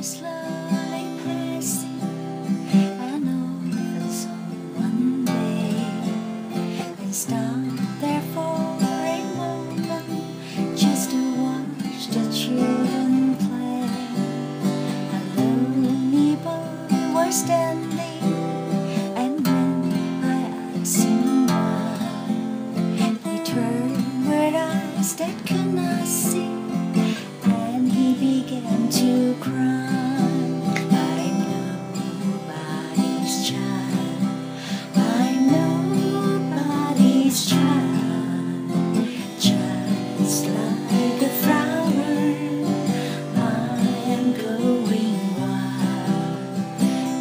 slowly passing. I know that someone day and stop there for a moment just to watch the children play. A lonely boy was standing, and when I asked him why, he turned with eyes that could not see, and he began to cry. I'm nobody's child. I'm nobody's child. Just like a flower, I am going wild.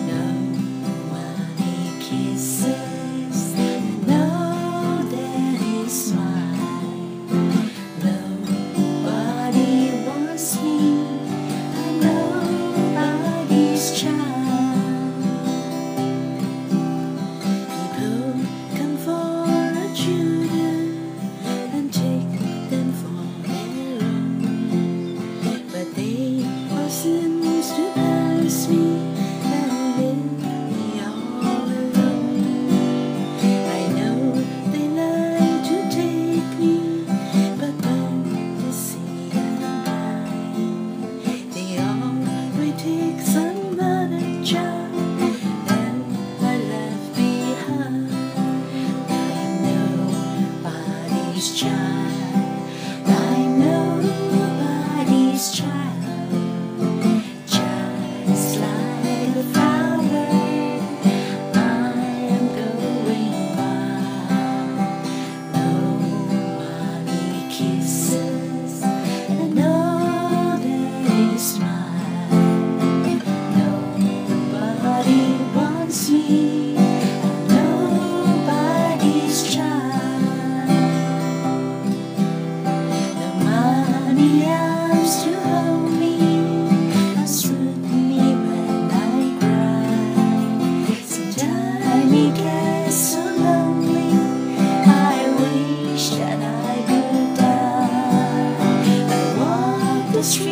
Nobody kisses, no, that is mine. Nobody wants me. Nobody's child. People come for our children and take them for their own, but they all seem to pass me and leave me all alone. I know they like to take me, but when they see I'm blind, they always take some other child and I left behind. I'm nobody's child. I'm nobody's child. Just like a flower, I am going wild. Nobody kisses, and no, that is mine. Nobody wants me. I'm nobody's child. No money arms to hold me, or soothe me when I cry. Sometimes it gets so lonely, I wish that I could die. I walk the street